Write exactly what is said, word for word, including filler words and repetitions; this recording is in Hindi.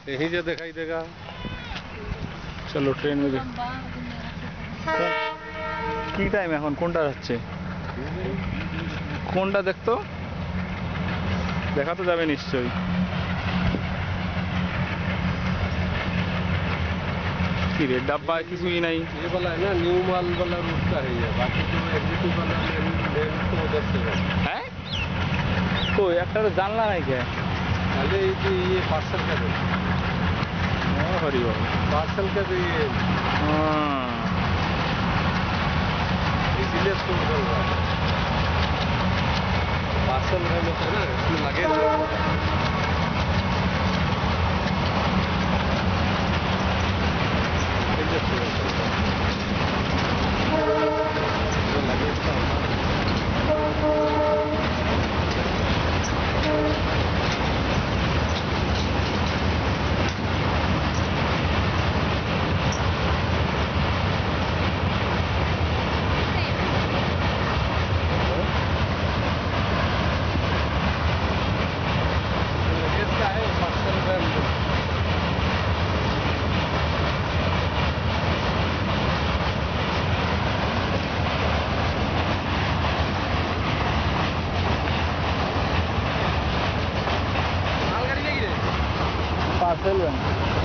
यहीं से दिखाई देगा। चलो ट्रेन में देख কি টাইম এখন কোনটা যাচ্ছে কোনটা দেখতো দেখা তো যাবে নিশ্চয়ই কি রে डब्बा কিছুই নাই ये वाला है ना न्यू माल वाला रूट का है ये बाकी जो एग्जीक्यूटिव वाला लेन लेन तो उधर से है हैं तो একটা তো জানলা নাই কে पहले ये ये पार्सल का दे ও হরি বল पार्सल का दे ये हां इसीलिए इसको उधर हुआ पार्सल रहने से ना इसमें लगे पार्सल